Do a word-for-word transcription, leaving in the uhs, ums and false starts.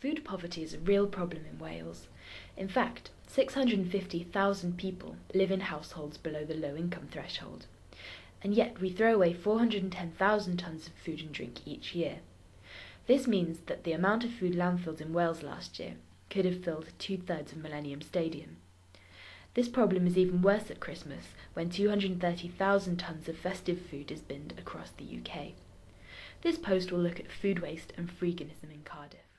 Food poverty is a real problem in Wales. In fact, six hundred fifty thousand people live in households below the low-income threshold. And yet we throw away four hundred ten thousand tonnes of food and drink each year. This means that the amount of food landfilled in Wales last year could have filled two-thirds of Millennium Stadium. This problem is even worse at Christmas, when two hundred thirty thousand tonnes of festive food is binned across the U K. This post will look at food waste and freeganism in Cardiff.